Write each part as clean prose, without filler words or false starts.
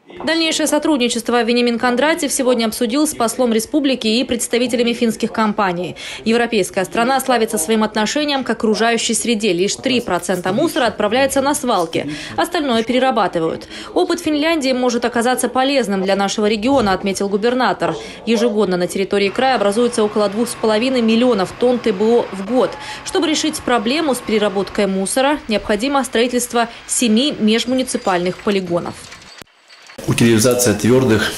Дальнейшее сотрудничество Вениамин Кондратьев сегодня обсудил с послом республики и представителями финских компаний. Европейская страна славится своим отношением к окружающей среде. Лишь 3% мусора отправляется на свалки, остальное перерабатывают. Опыт Финляндии может оказаться полезным для нашего региона, отметил губернатор. Ежегодно на территории края образуется около 2,5 миллионов тонн ТБО в год. Чтобы решить проблему с переработкой мусора, необходимо строительство 7 межмуниципальных полигонов. Утилизация твердых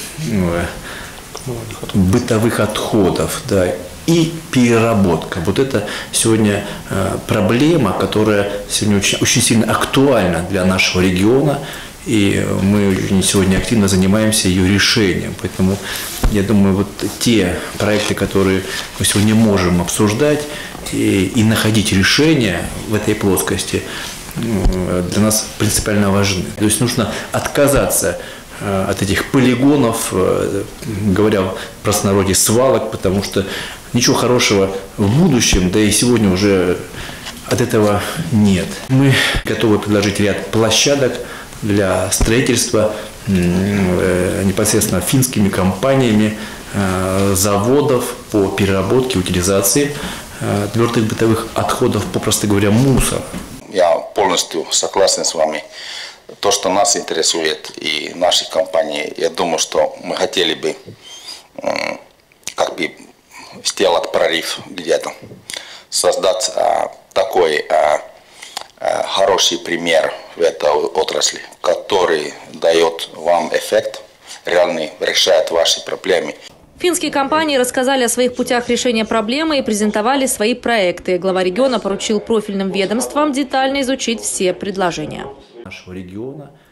бытовых отходов, да, и переработка. Вот это сегодня проблема, которая сегодня очень сильно актуальна для нашего региона. И мы сегодня активно занимаемся ее решением. Поэтому я думаю, вот те проекты, которые мы сегодня можем обсуждать и находить решения в этой плоскости, для нас принципиально важны. То есть нужно отказаться от этих полигонов, говоря в простонародье, свалок, потому что ничего хорошего в будущем, да и сегодня уже от этого нет. Мы готовы предложить ряд площадок для строительства непосредственно финскими компаниями заводов по переработке, утилизации твердых бытовых отходов, попросту говоря, мусора. Я полностью согласен с вами. То, что нас интересует и наши компании, я думаю, что мы хотели бы как бы сделать прорыв где-то, создать такой хороший пример в этой отрасли, который дает вам эффект, реально решает ваши проблемы. Финские компании рассказали о своих путях решения проблемы и презентовали свои проекты. Глава региона поручил профильным ведомствам детально изучить все предложения Нашего региона.